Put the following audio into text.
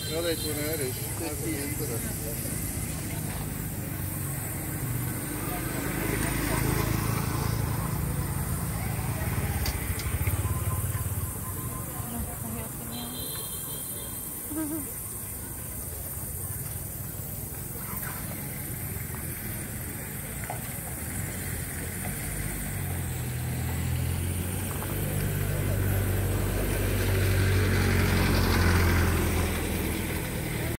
Ja, det tror jeg er ikke. Det er fint, det. Ano,